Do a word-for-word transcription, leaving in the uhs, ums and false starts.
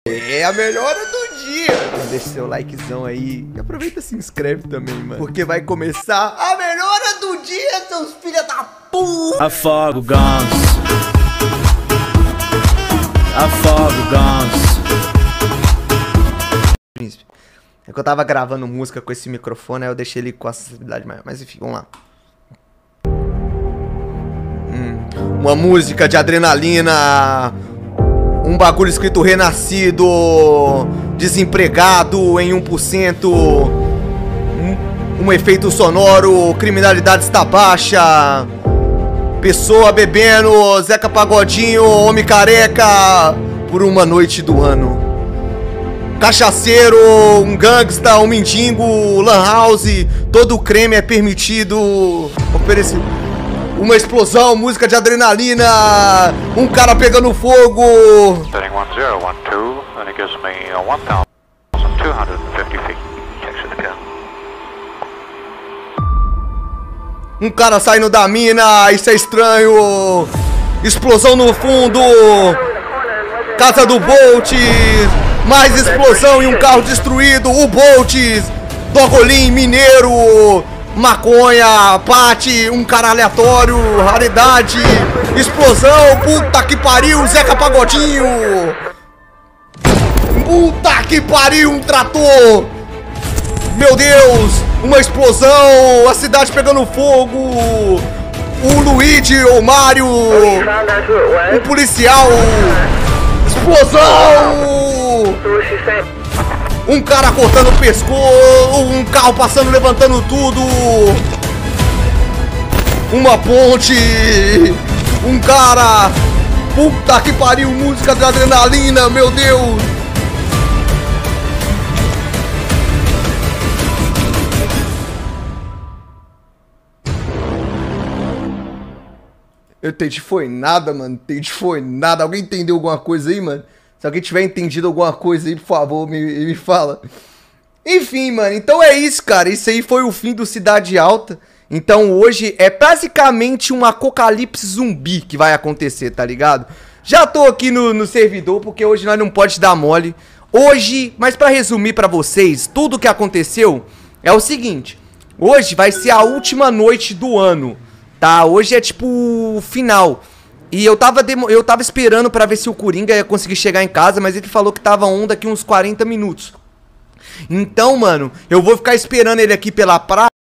É a melhor hora do dia. Deixa seu likezão aí. E aproveita e se inscreve também, mano. Porque vai começar a melhor hora do dia, seus filha da puta. Afoga o ganso. Afoga o ganso. Príncipe. É que eu tava gravando música com esse microfone, aí eu deixei ele com acessibilidade maior. Mas enfim, vamos lá. Hum, uma música de adrenalina. Um bagulho escrito renascido, desempregado em um por cento, um, um efeito sonoro, criminalidade está baixa, pessoa bebendo, Zeca Pagodinho, homem careca, por uma noite do ano. Cachaceiro, um gangsta, um mendigo, lan house, todo creme é permitido, oferecido. Uma explosão, música de adrenalina, um cara pegando fogo. Setting one zero one two, and it gives me uh, one thousand two hundred fifty feet. Checks it again. Um cara saindo da mina, isso é estranho. Explosão no fundo. Casa do Bolt. Mais explosão e um carro destruído. O Bolt. Dogolim, mineiro. Maconha, pate, um cara aleatório, raridade, explosão, puta que pariu, Zeca Pagodinho. Puta que pariu, um trator. Meu Deus, uma explosão, a cidade pegando fogo. O Luigi ou Mario, um policial, explosão. Um cara cortando o pescoço, um carro passando, levantando tudo. Uma ponte. Um cara. Puta que pariu, música de adrenalina, meu Deus. Eu entendi foi nada, mano. Entendi foi nada. Alguém entendeu alguma coisa aí, mano? Se alguém tiver entendido alguma coisa aí, por favor, me, me fala. Enfim, mano, então é isso, cara. Isso aí foi o fim do Cidade Alta. Então hoje é basicamente um apocalipse zumbi que vai acontecer, tá ligado? Já tô aqui no, no servidor, porque hoje nós não pode dar mole. Hoje, mas pra resumir pra vocês, tudo que aconteceu é o seguinte. Hoje vai ser a última noite do ano, tá? Hoje é tipo o final. E eu tava, eu tava esperando pra ver se o Coringa ia conseguir chegar em casa, mas ele falou que tava on daqui uns quarenta minutos. Então, mano, eu vou ficar esperando ele aqui pela praia.